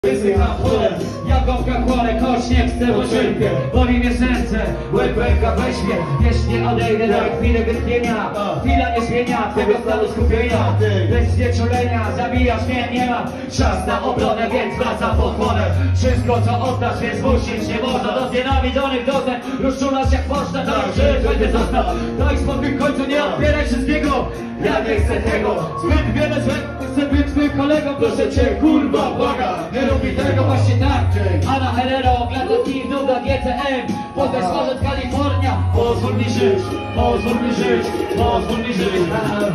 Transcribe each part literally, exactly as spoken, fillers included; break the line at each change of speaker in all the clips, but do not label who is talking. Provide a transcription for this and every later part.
Ryzyka pole, jagąbka kłale, choć nie chcę, bo cierpię. Boli mnie serce, łeb łebka weźmie. Wiesz, nie odejdę na chwilę wytchnienia. Chwila nie zmienia twego stanu skupienia. Bez znieczulenia zabijasz mnie, nie ma czas na obronę, więc wracam pod chłonę. Wszystko co oddasz, więc musisz, nie można. Do znienawidzonych doznań rozczulasz jak można. To żyć będę został. Daj spokój w końcu, nie odbieraj wszystkiego. Ja nie chcę tego, zbyt wiele złego. Chcę być twoim kolegą, proszę cię, kurwa, błaga. Nie lubi tego właśnie tak. Anna Herrero, ogląda Team Nuda, G C M. Potem smażec Kalifornia. Pozwól mi żyć, pozwól mi żyć, pozwól mi żyć.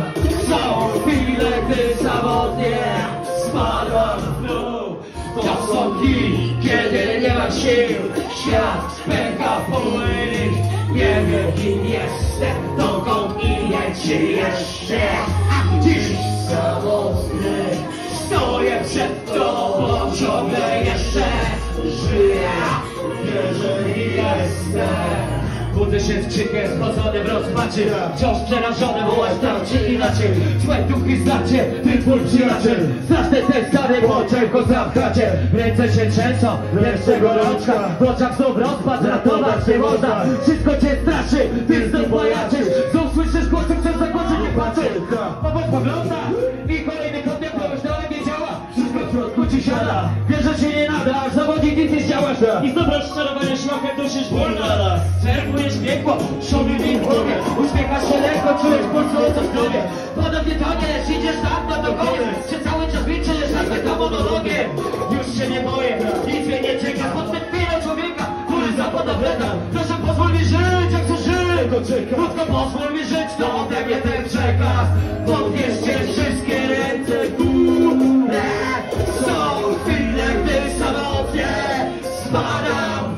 Są chwile, gdy samotnie spadam w dół. To są dni, kiedy nie mam sił. Świat pęka w płynik. Nie wiem kim jestem, dokąd idę, czy jeszcze dziś samotny stoję przed tobą, ciągle jeszcze żyję, wierzę i jestem. Budzę się z krzykiem, spocony w rozpaczy, wciąż przerażony, wołać tam czy inaczej. Złe duchy znacie, ty twój przyjaciel. Straszne te stare młocze, go zamknącie. Ręce się trzęsą, lecz gorączka. W oczach znów rozpad, ratować nie można. Wszystko cię straszy, ty znów majaczysz. Znów słyszysz głosy, chcesz zakończyć, nie patrzeć. Pomoc pogląda i kolejny kątem pomyślałem nie działa. Wszystko w środku ci siada. Wiesz, że się nie nada, aż zawodzi nic nie chciałaś. I znów rozczarowanie szlachem duszysz ból naraz. Czerpujesz piekło, szumy mi w głowie. Uśmiechasz się lekko, czujesz pulsującą w głowie. Podobnie toniesz, idziesz tak na do koniec. Czy cały czas milczysz nad metą monologiem? Już się nie boję, nic mnie nie czeka. Pod tę chwilę człowieka, który zapada w leta. Proszę pozwól mi żyć, jak chcę żyć. Krótko pozwól mi żyć, to ode mnie ten przekaz. Podnieście wszystkie ręce w górę. Są chwile, gdy samotnie spadam.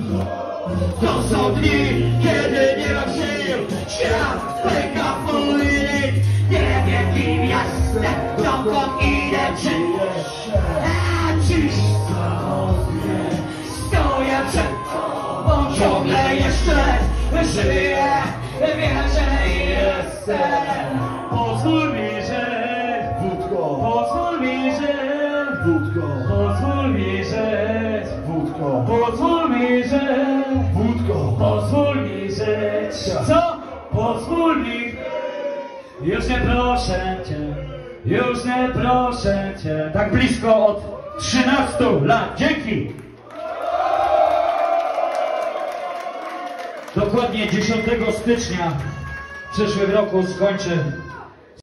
To są dni, kiedy nie mam sił. Świat pęka w płynik. Nie wiem kim jestem, dokąd idę, czy jeszcze a dziś samotnie stoję przed tobą, ciągle jeszcze żyję, wierzę i jestem. Pozwól mi żyć,
Wódko,
pozwól mi żyć,
wódko,
pozwól mi żyć,
wódko,
pozwól mi żyć.
wódko.
Pozwól mi żyć. Co? Pozwól mi. Już nie proszę cię, już nie proszę cię. Tak blisko od trzynastu lat. Dzięki. Dokładnie dziesiątego stycznia w przyszłym roku skończy